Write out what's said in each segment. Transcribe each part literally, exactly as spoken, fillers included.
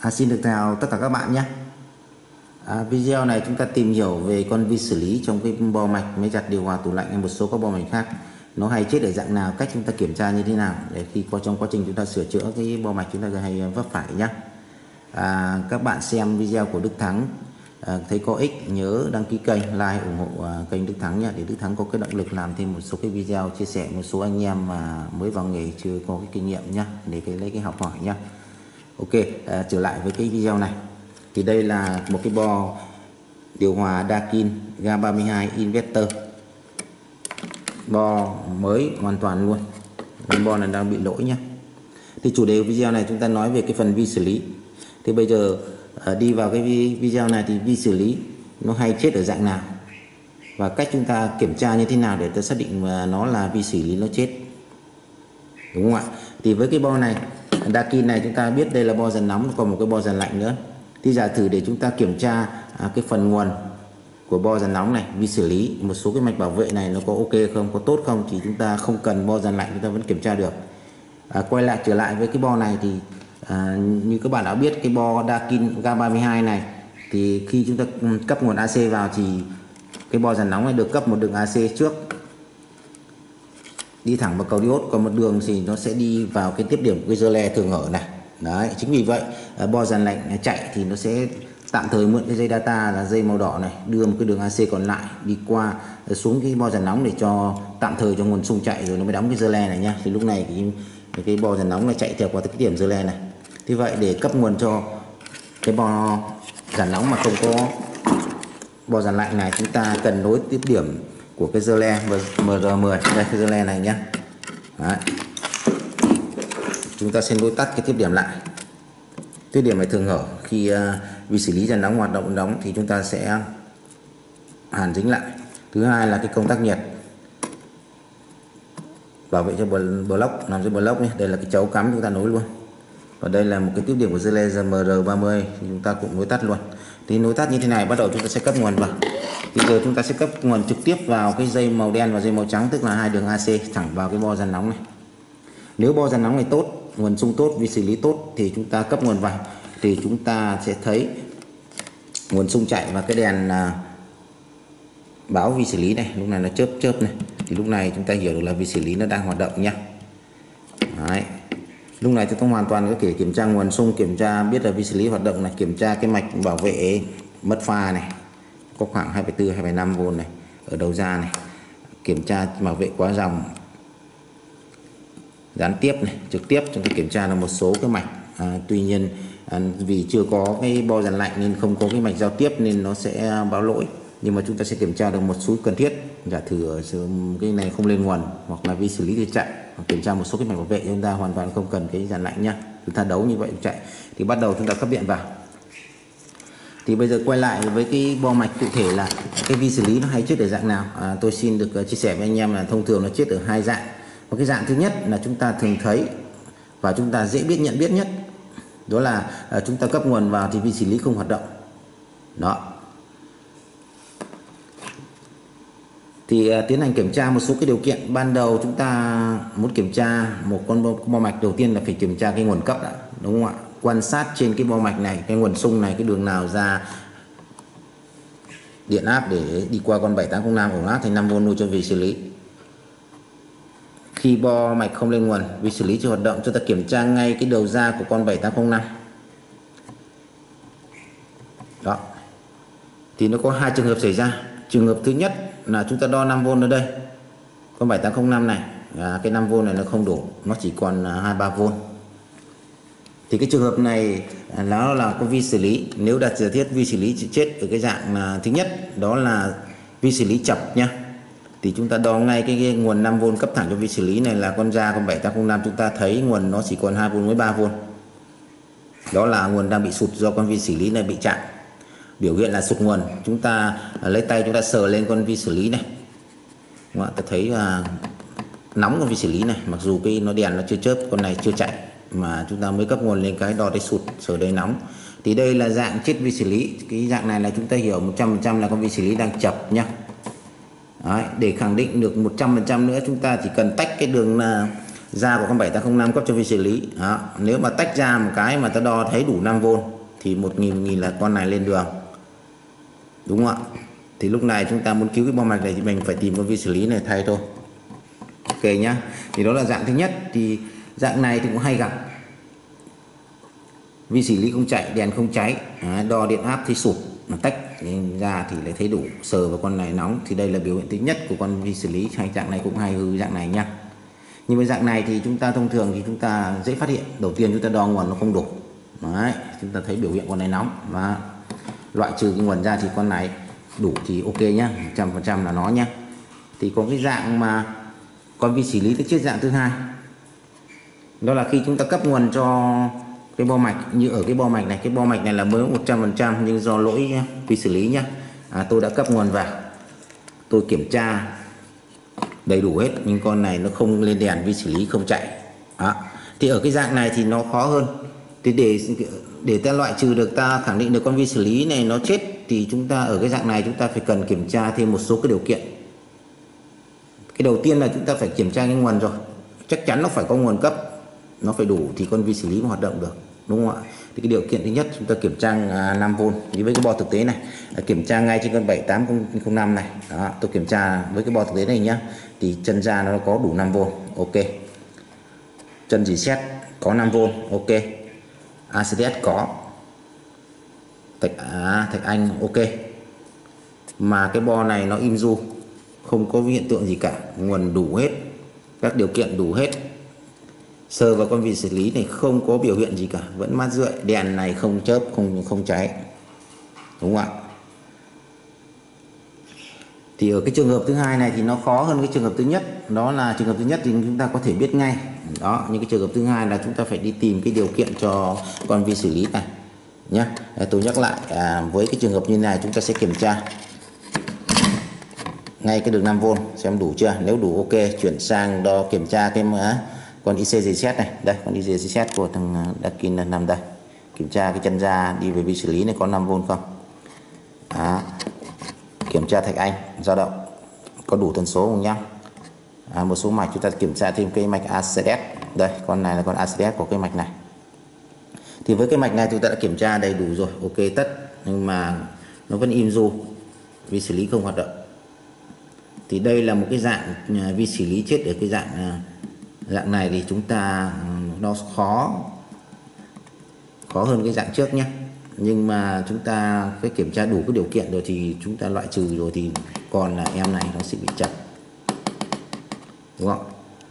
À, xin được chào tất cả các bạn nhé. À, video này chúng ta tìm hiểu về con vi xử lý trong cái bo mạch máy giặt, điều hòa, tủ lạnh hay một số các bo mạch khác. Nó hay chết ở dạng nào, cách chúng ta kiểm tra như thế nào để khi qua trong quá trình chúng ta sửa chữa cái bo mạch chúng ta hay vấp phải nhé. À, các bạn xem video của Đức Thắng à, thấy có ích nhớ đăng ký kênh, like, ủng hộ à, kênh Đức Thắng nhé, để Đức Thắng có cái động lực làm thêm một số cái video chia sẻ một số anh em mà mới vào nghề chưa có cái kinh nghiệm nhé, để cái lấy cái học hỏi nhé. Ok, à, trở lại với cái video này thì đây là một cái bo điều hòa Daikin ga ba mươi hai Inverter, bo mới hoàn toàn luôn. Con bo này đang bị lỗi nhé. Thì chủ đề của video này chúng ta nói về cái phần vi xử lý. Thì bây giờ à, đi vào cái video này thì vi xử lý nó hay chết ở dạng nào và cách chúng ta kiểm tra như thế nào để ta xác định mà nó là vi xử lý nó chết, đúng không ạ? Thì với cái bo này Daikin này chúng ta biết đây là bo dàn nóng, còn một cái bo dàn lạnh nữa. Thì giả thử để chúng ta kiểm tra à, cái phần nguồn của bo dàn nóng này, vi xử lý một số cái mạch bảo vệ này nó có ok không, có tốt không, thì chúng ta không cần bo dàn lạnh chúng ta vẫn kiểm tra được. À, quay lại trở lại với cái bo này thì à, như các bạn đã biết cái bo Daikin ga ba mươi hai này thì khi chúng ta cấp nguồn a xê vào thì cái bo dàn nóng này được cấp một đường a xê trước đi thẳng vào cầu diode, còn một đường thì nó sẽ đi vào cái tiếp điểm của cái giơ le thường hở này. Đấy, chính vì vậy bo dàn lạnh chạy thì nó sẽ tạm thời mượn cái dây data là dây màu đỏ này, đưa một cái đường a xê còn lại đi qua xuống cái bo dàn nóng để cho tạm thời cho nguồn xung chạy, rồi nó mới đóng cái giơ le này nhá. Thì lúc này thì cái bo dàn nóng này chạy theo qua cái điểm giơ le này. Thế vậy để cấp nguồn cho cái bo dàn nóng mà không có bo dàn lạnh này, chúng ta cần nối tiếp điểm của cái giơ le em rờ mười, đây cái giơ le này nhé. Đấy. Chúng ta sẽ nối tắt cái tiếp điểm lại. Tiếp điểm này thường hở, khi uh, vi xử lý dàn nóng hoạt động đóng thì chúng ta sẽ hàn dính lại. Thứ hai là cái công tắc nhiệt bảo vệ cho block, làm cho block nhé. Đây là cái chấu cắm chúng ta nối luôn. Và đây là một cái tiếp điểm của giơ le em rờ ba mươi thì chúng ta cũng nối tắt luôn. Thì nối tắt như thế này bắt đầu chúng ta sẽ cấp nguồn vào. Bây giờ chúng ta sẽ cấp nguồn trực tiếp vào cái dây màu đen và dây màu trắng, tức là hai đường a xê thẳng vào cái bo dàn nóng này. Nếu bo dàn nóng này tốt, nguồn xung tốt, vi xử lý tốt thì chúng ta cấp nguồn vào thì chúng ta sẽ thấy nguồn xung chạy và cái đèn à, báo vi xử lý này lúc này nó chớp chớp này, thì lúc này chúng ta hiểu được là vi xử lý nó đang hoạt động nhé. Đấy. Lúc này chúng ta hoàn toàn có thể kiểm tra nguồn xung, kiểm tra biết là vi xử lý hoạt động này, kiểm tra cái mạch bảo vệ mất pha này có khoảng hai phẩy bốn, hai phẩy năm vôn này ở đầu ra này, kiểm tra bảo vệ quá dòng gián tiếp này, trực tiếp chúng ta kiểm tra là một số cái mạch. À, tuy nhiên à, vì chưa có cái bo dàn lạnh nên không có cái mạch giao tiếp nên nó sẽ báo lỗi, nhưng mà chúng ta sẽ kiểm tra được một số cần thiết. Giả thử ở cái này không lên nguồn hoặc là vi xử lý thì chạy, hoặc kiểm tra một số cái mạch bảo vệ chúng ta hoàn toàn không cần cái dàn lạnh nhá, chúng ta đấu như vậy chạy thì bắt đầu chúng ta cấp điện vào. Thì bây giờ quay lại với cái bo mạch cụ thể là cái vi xử lý nó hay chết ở dạng nào. À, tôi xin được uh, chia sẻ với anh em là thông thường nó chết ở hai dạng. Một cái dạng thứ nhất là chúng ta thường thấy và chúng ta dễ biết nhận biết nhất, đó là uh, chúng ta cấp nguồn vào thì vi xử lý không hoạt động. Đó. Thì uh, tiến hành kiểm tra một số cái điều kiện. Ban đầu chúng ta muốn kiểm tra một con bo, bo mạch, đầu tiên là phải kiểm tra cái nguồn cấp đã, đúng không ạ? Quan sát trên cái bo mạch này, cái nguồn xung này, cái đường nào ra điện áp để đi qua con bảy tám không năm ổn áp thành năm vôn nuôi cho vi xử lý. Khi bo mạch không lên nguồn, vi xử lý chưa hoạt động, chúng ta kiểm tra ngay cái đầu ra của con bảy tám không năm. Đó. Thì nó có hai trường hợp xảy ra. Trường hợp thứ nhất là chúng ta đo năm vôn ở đây. Con bảy tám không năm này, à, cái năm vôn này nó không đủ, nó chỉ còn hai ba vôn. Thì cái trường hợp này nó là có vi xử lý. Nếu đặt giả thiết vi xử lý chết ở cái dạng là thứ nhất, đó là vi xử lý chập nhá, thì chúng ta đo ngay cái, cái nguồn năm vôn cấp thẳng cho vi xử lý này là con ra con bảy tám không năm, chúng ta thấy nguồn nó chỉ còn hai vôn với ba vôn. Đó là nguồn đang bị sụt do con vi xử lý này bị chạm. Biểu hiện là sụt nguồn, chúng ta lấy tay chúng ta sờ lên con vi xử lý này. Đúng không? Ta thấy là nóng con vi xử lý này, mặc dù cái nó đèn nó chưa chớp, con này chưa chạy mà chúng ta mới cấp nguồn lên cái đo thấy sụt, sờ đây nóng. Thì đây là dạng chết vi xử lý. Cái dạng này là chúng ta hiểu một trăm phần trăm là con vi xử lý đang chập nhá. Đấy, để khẳng định được một trăm phần trăm nữa chúng ta chỉ cần tách cái đường ra của con bảy tám không năm cấp cho vi xử lý. Đó. Nếu mà tách ra một cái mà ta đo thấy đủ năm vôn thì một nghìn nghìn là con này lên đường, đúng không ạ? Thì lúc này chúng ta muốn cứu cái bo mạch này thì mình phải tìm con vi xử lý này thay thôi. Ok nhá. Thì đó là dạng thứ nhất. Thì dạng này thì cũng hay gặp, vi xử lý không chạy, đèn không cháy, à, đo điện áp thì sụp, mà tách ra thì lại thấy đủ, sờ vào con này nóng. Thì đây là biểu hiện thứ nhất của con vi xử lý. Hai dạng này cũng hay hư dạng này nhá. Nhưng với dạng này thì chúng ta thông thường thì chúng ta dễ phát hiện. Đầu tiên chúng ta đo nguồn nó không đủ. Đấy, chúng ta thấy biểu hiện con này nóng và loại trừ cái nguồn ra thì con này đủ thì ok nhá, một trăm phần trăm là nó nhá. Thì có cái dạng mà con vi xử lý tới chết dạng thứ hai. Đó là khi chúng ta cấp nguồn cho cái bo mạch, như ở cái bo mạch này, cái bo mạch này là mới một trăm phần trăm nhưng do lỗi vi xử lý nhá. À, tôi đã cấp nguồn vào, tôi kiểm tra đầy đủ hết nhưng con này nó không lên đèn, vi xử lý không chạy. Đó. Thì ở cái dạng này thì nó khó hơn. Thì để để ta loại trừ được, ta khẳng định được con vi xử lý này nó chết thì chúng ta ở cái dạng này chúng ta phải cần kiểm tra thêm một số cái điều kiện. Cái đầu tiên là chúng ta phải kiểm tra cái nguồn rồi, chắc chắn nó phải có nguồn cấp, nó phải đủ thì con vi xử lý mới hoạt động được, đúng không ạ? Thì cái điều kiện thứ nhất chúng ta kiểm tra năm vôn như với cái bo thực tế này, kiểm tra ngay trên con bảy tám không năm này. Đó, tôi kiểm tra với cái bo thực tế này nhá, thì chân ra nó có đủ năm vôn, ok. Chân dì xét có năm vôn, ok. a xê đê ét có, thạch, à, thạch anh ok. Mà cái bo này nó im du, không có hiện tượng gì cả, nguồn đủ hết, các điều kiện đủ hết. Sờ vào con vi xử lý này không có biểu hiện gì cả, vẫn mát rượi, đèn này không chớp, không không cháy, đúng không ạ? Thì ở cái trường hợp thứ hai này thì nó khó hơn cái trường hợp thứ nhất. Đó là trường hợp thứ nhất thì chúng ta có thể biết ngay. Đó, nhưng cái trường hợp thứ hai là chúng ta phải đi tìm cái điều kiện cho con vi xử lý này nhé. Tôi nhắc lại, à, với cái trường hợp như này chúng ta sẽ kiểm tra ngay cái đường năm vôn xem đủ chưa. Nếu đủ ok, chuyển sang đo kiểm tra cái mà con i xê giê xét này. Đây, con i xê giê xét của thằng Dakin là nằm đây. Kiểm tra cái chân ra đi về vi xử lý này có năm vôn không. Đó. Kiểm tra thạch anh dao động có đủ tần số không nhá. À, một số mạch chúng ta kiểm tra thêm cái mạch a xê đê ét. Đây, con này là con a xê đê ét của cái mạch này. Thì với cái mạch này chúng ta đã kiểm tra đầy đủ rồi, ok tất, nhưng mà nó vẫn im du, vi xử lý không hoạt động. Thì đây là một cái dạng vi xử lý chết ở cái dạng dạng này thì chúng ta nó khó khó hơn cái dạng trước nhé. Nhưng mà chúng ta phải kiểm tra đủ cái điều kiện rồi thì chúng ta loại trừ rồi thì còn là em này nó sẽ bị chậm, đúng không?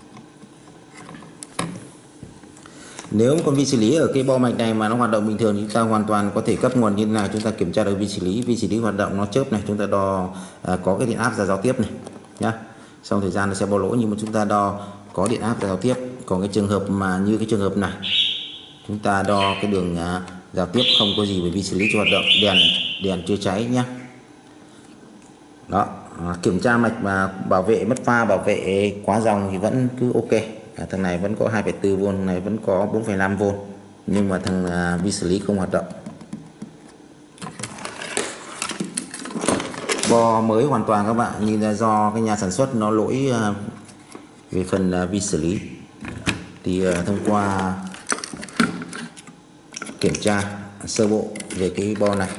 Nếu con vi xử lý ở cái bo mạch này mà nó hoạt động bình thường thì chúng ta hoàn toàn có thể cấp nguồn như thế này, chúng ta kiểm tra được vi xử lý, vi xử lý hoạt động nó chớp này, chúng ta đo à, có cái điện áp ra giao tiếp này nhá. Sau thời gian nó sẽ báo lỗi nhưng mà chúng ta đo có điện áp ra giao tiếp. Còn cái trường hợp mà như cái trường hợp này, chúng ta đo cái đường à, giao tiếp không có gì về vi xử lý cho hoạt động, đèn đèn chưa cháy nhá. Đó, à, kiểm tra mạch mà bảo vệ mất pha, bảo vệ quá dòng thì vẫn cứ ok. À, thằng này vẫn có hai phẩy bốn vôn, này vẫn có bốn phẩy năm vôn, nhưng mà thằng à, vi xử lý không hoạt động. Bo mới hoàn toàn các bạn, nhìn là do cái nhà sản xuất nó lỗi à, về phần à, vi xử lý. Thì à, thông qua kiểm tra sơ bộ về cái bo này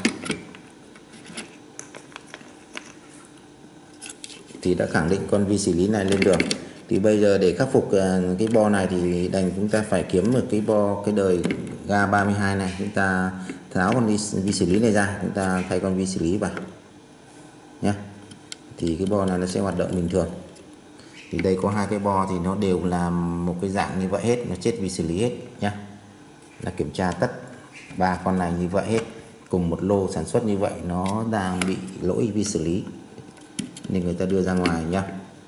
thì đã khẳng định con vi xử lý này lên đường. Thì bây giờ để khắc phục cái bo này thì đành chúng ta phải kiếm một cái bo cái đời ga ba mươi hai này, chúng ta tháo con vi xử lý này ra, chúng ta thay con vi xử lý vào nhé. Thì cái bo này nó sẽ hoạt động bình thường. Thì đây có hai cái bo thì nó đều là một cái dạng như vậy hết, nó chết vi xử lý hết nhé. Là kiểm tra tất ba con này như vậy hết, cùng một lô sản xuất như vậy, nó đang bị lỗi vi xử lý nên người ta đưa ra ngoài nhá.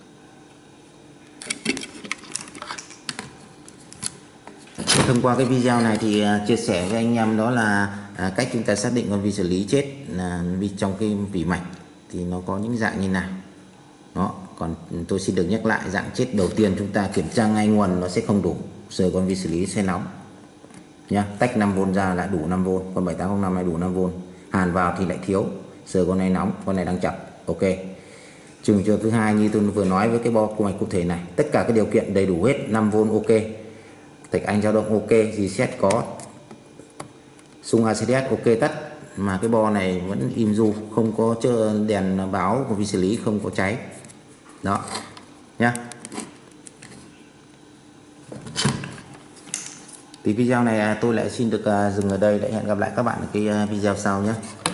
Thông qua cái video này thì chia sẻ với anh em đó là à, cách chúng ta xác định con vi xử lý chết là vì trong cái vỉ mạch thì nó có những dạng như nào. Đó, còn tôi xin được nhắc lại, dạng chết đầu tiên chúng ta kiểm tra ngay nguồn nó sẽ không đủ, sờ con vi xử lý sẽ nóng nhá. Tách năm vôn ra lại đủ năm vôn, con bảy tám không năm này đủ năm vôn, hàn vào thì lại thiếu, sờ con này nóng, con này đang chậm, ok. Trường trường thứ hai như tôi vừa nói với cái bo cô mạch cụ thể này, tất cả các điều kiện đầy đủ hết, năm vôn ok, tạch anh dao động ok, reset có, xung a xê đê ét ok tắt, mà cái bo này vẫn im ru, không có chơ đèn báo của vi xử lý, không có cháy đó nhá. Thì video này tôi lại xin được dừng ở đây, để hẹn gặp lại các bạn ở cái video sau nhé.